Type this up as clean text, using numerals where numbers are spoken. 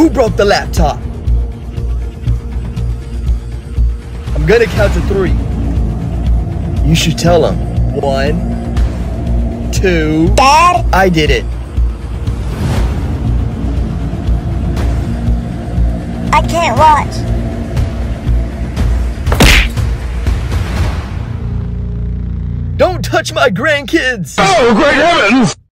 Who broke the laptop? I'm gonna count to 3. You should tell him. 1, 2. Dad? I did it. I can't watch. Don't touch my grandkids! Oh, great heavens!